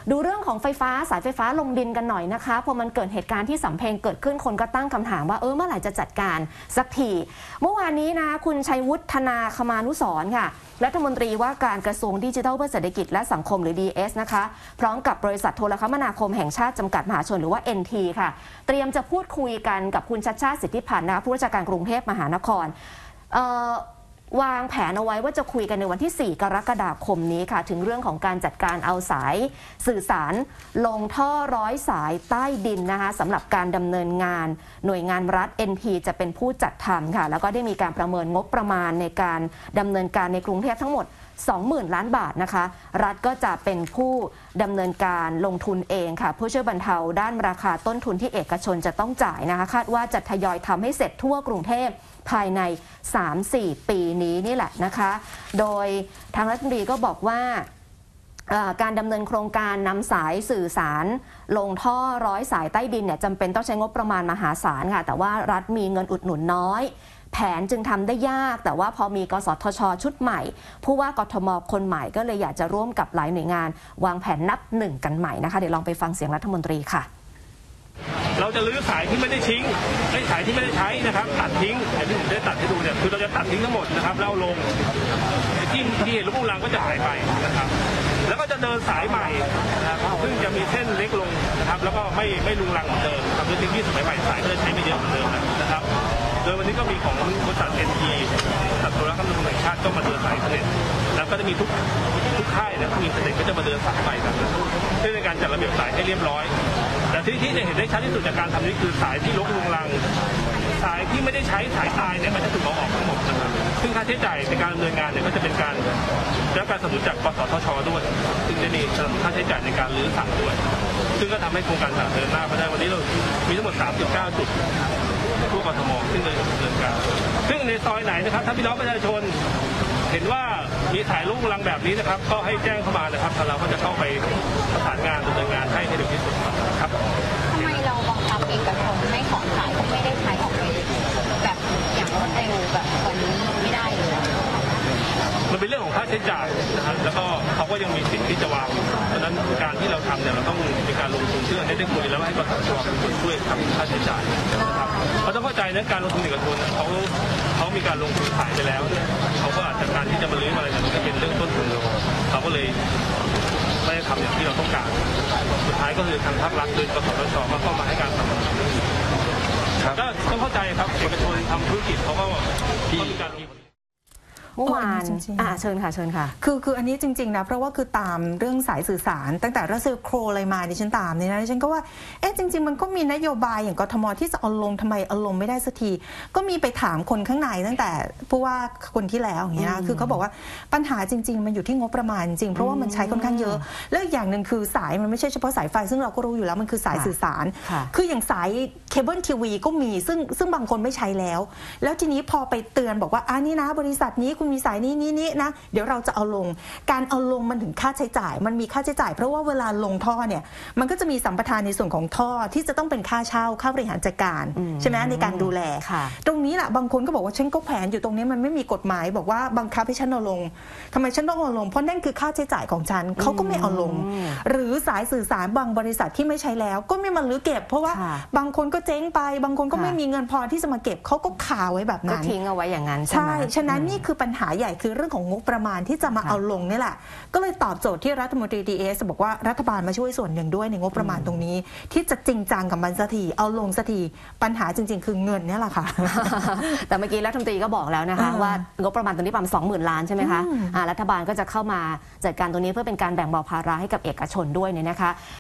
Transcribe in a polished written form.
ดูเรื่องของไฟฟ้าสายไฟฟ้าลงดินกันหน่อยนะคะพอมันเกิดเหตุการณ์ที่สำเพ็งเกิดขึ้นคนก็ตั้งคำถามว่าเมื่อไหร่จะจัดการสักทีเมื่อวานนี้นะคุณชัยวุฒิธนาคมานุสรณ์ค่ะรัฐมนตรีว่าการกระทรวงดิจิทัลเพื่อเศรษฐกิจและสังคมหรือ DS นะคะพร้อมกับบริษัทโทรคมนาคมแห่งชาติจำกัดมหาชนหรือว่า NT ค่ะเตรียมจะพูดคุยกันกับคุณชัชชาติสิทธิพันธ์นะคะผู้ว่าการกรุงเทพมหานครวางแผนเอาไว้ว่าจะคุยกันในวันที่ 4 กรกฎาคมนี้ค่ะถึงเรื่องของการจัดการเอาสายสื่อสารลงท่อร้อยสายใต้ดินนะคะสำหรับการดำเนินงานหน่วยงานรัฐ NT จะเป็นผู้จัดทำค่ะแล้วก็ได้มีการประเมินงบประมาณในการดำเนินการในกรุงเทพทั้งหมด 20,000 ล้านบาทนะคะรัฐก็จะเป็นผู้ดำเนินการลงทุนเองค่ะเพื่อช่วยบรรเทาด้านราคาต้นทุนที่เอกชนจะต้องจ่ายนะคะคาดว่าจะทยอยทำให้เสร็จทั่วกรุงเทพภายใน 3-4 ปีนี้นี่แหละนะคะโดยทางรัฐมนตรีก็บอกว่าการดำเนินโครงการนำสายสื่อสารลงท่อร้อยสายใต้ดินเนี่ยจำเป็นต้องใช้งบประมาณมหาศาลค่ะแต่ว่ารัฐมีเงินอุดหนุนน้อยแผนจึงทำได้ยากแต่ว่าพอมีกสทช.ชุดใหม่ผู้ว่ากทม.คนใหม่ก็เลยอยากจะร่วมกับหลายหน่วยงานวางแผนนับหนึ่งกันใหม่นะคะเดี๋ยวลองไปฟังเสียงรัฐมนตรีค่ะเราจะรื้อสายที่ไม่ได้ทิ้งสายที่ไม่ได้ใช้นะครับตัดทิ้งอย่างที่ผมได้ตัดให้ดูเนี่ยคือเราจะตัดทิ้งทั้งหมดนะครับแล้วลงที่เห็นลูกรังก็จะหายไปนะครับแล้วก็จะเดินสายใหม่นะครับซึ่งจะมีเส้นเล็กลงนะครับแล้วก็ไม่ลุงรังเหมือนเดิมครับด้วยเทคโนโลยีสมัยใหม่สายก็จะใช้ไม่เยอะเหมือนเดิมนะครับโดยวันนี้ก็มีของบริษัท NT บริษัทโทรคมนาคมแห่งชาติก็มาเดินสายเสน็จแล้วก็จะมีทุกค่ายเนี่ยมีเสน็จก็จะมาเดินสายใหม่ครับเพื่อในการจัดระเบียบสายให้เรียบร้อยแต่ที่จะเห็นได้ชัดที่สุดจากการทำนี้คือสายที่รกรุงรังสายที่ไม่ได้ใช้สายตายเนี่ยมันจะถูกเอาออกทั้งหมดนะครับซึ่งค่าใช้จ่ายในการดำเนินงานเนี่ยก็จะเป็นการได้รับการสนับสนุนจากกสทช.ด้วยซึ่งจะมีค่าใช้จ่ายในการรื้อสายด้วยซึ่งก็ทำให้โครงการเดินหน้าไปได้วันนี้เรามีทั้งหมด39จุดทั่วกทมซึ่งเลยดำเนินการซึ่งในซอยไหนนะครับถ้าพี่น้องประชาชนเห็นว่ามีสายลูกรังแบบนี้นะครับก็ให้แจ้งเข้ามานะครับเราก็จะเข้าไปประสานงานดำเนินงานให้เร็วที่สุดครับทำไมเราบังคับเอกชนให้ถอนสายที่ไม่ได้ใช้ออกไปแบบอย่างรวดเร็วแบบตอนนี้ไม่ได้เลยมันเป็นเรื่องของค่าใช้จ่ายนะครับแล้วก็เขาก็ยังมีสิทธิ์ที่จะวางเพราะฉะนั้นการที่เราทำเนี่ยเราต้องมีการลงทุนเชื่อได้คุยแล้วให้กสทช.เป็นคนช่วยทำค่าใช้จ่ายนะครับเขาต้องเข้าใจนะการลงทุนเอกชนเขามีการลงทุนขายไปแล้วเขาก็อาจจะการที่จะมาลื้ออะไรเนี่ยมันก็เป็นเรื่องต้นทุนเขาก็เลยไม่ได้ทำอย่างที่เราต้องการสุดท้ายก็คือทางภาครัฐโดยกสทช.ก็เข้ามาให้การสนับสนุนก็ต้องเข้าใจครับเอกชนทำธุรกิจเขาก็มีการเมื่อวานเชิญค่ะคืออันนี้จริงๆนะเพราะว่าคือตามเรื่องสายสื่อสารตั้งแต่รัสเซลโครอะไรมาดิฉันตามเนี่ยนะดิฉันก็ว่าจริงๆมันก็มีนโยบายอย่างกทมที่จะเอาลงทำไมเอาลงไม่ได้สักทีก็มีไปถามคนข้างในตั้งแต่ผู้ว่าคนที่แล้วอย่างเงี้ยคือเขาบอกว่าปัญหาจริงๆมันอยู่ที่งบประมาณจริงเพราะว่ามันใช้ค่อนข้างเยอะแล้วอย่างหนึ่งคือสายมันไม่ใช่เฉพาะสายไฟซึ่งเราก็รู้อยู่แล้วมันคือสายสื่อสารคืออย่างสายเคเบิลทีวีก็มีซึ่งบางคนไม่ใช้แล้วทีนี้พอไปเตือนบอกว่านี่นะบริษัทนี้คุณมีสายนี้นะเดี๋ยวเราจะเอาลงการเอาลงมันถึงค่าใช้จ่ายมันมีค่าใช้จ่ายเพราะว่าเวลาลงท่อเนี่ยมันก็จะมีสัมปทานในส่วนของท่อที่จะต้องเป็นค่าเช่าค่าบริหารจัดการใช่ไหมในการดูแลตรงนี้แหละบางคนก็บอกว่าฉันก็แผนอยู่ตรงนี้มันไม่มีกฎหมายบอกว่าบังคับให้ฉันเอาลงทำไมฉันต้องเอาลงเพราะนั่นคือค่าใช้จ่ายของฉันเขาก็ไม่เอาลงหรือสายสื่อสารบางบริษัทที่ไม่ใช้แล้วก็ไม่มาลื้อเก็บเพราะว่าบางคนก็เจ๊งไปบางคนก็ไม่มีเงินพอที่จะมาเก็บเขาก็คาไว้แบบนั้นก็ทิ้งเอาไว้อย่างนั้นใช่ฉะนั้นนี่คือปัญหาใหญ่คือเรื่องของงบประมาณที่จะมาเอาลงนี่แหละก็เลยตอบโจทย์ที่รัฐมนตรี DS บอกว่ารัฐบาลมาช่วยส่วนหนึ่งด้วยในงบประมาณตรงนี้ที่จะจริงจังกับมันสักทีเอาลงสักทีปัญหาจริงๆคือเงินนี่แหละค่ะแต่เมื่อกี้รัฐมนตรีก็บอกแล้วนะคะว่างบประมาณตรงนี้ประมาณ 20,000 ล้านใช่ไหมคะรัฐบาลก็จะเข้ามาจัดการตรงนี้เพื่อเป็นการแบ่งเบาภาระให้กับเอกชนด้วยเนี่ยนะคะ